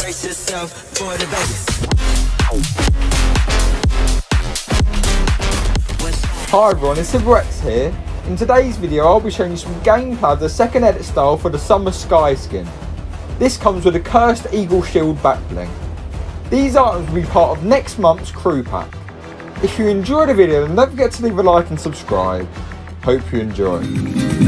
brace yourself for the bass. Hi everyone, it's Silverx here. In today's video I'll be showing you some gameplay of the second edit style for the Summer Sky skin. This comes with a Cursed Eagle Shield backbling. These items will be part of next month's crew pack. If you enjoyed the video then don't forget to leave a like and subscribe. Hope you enjoy.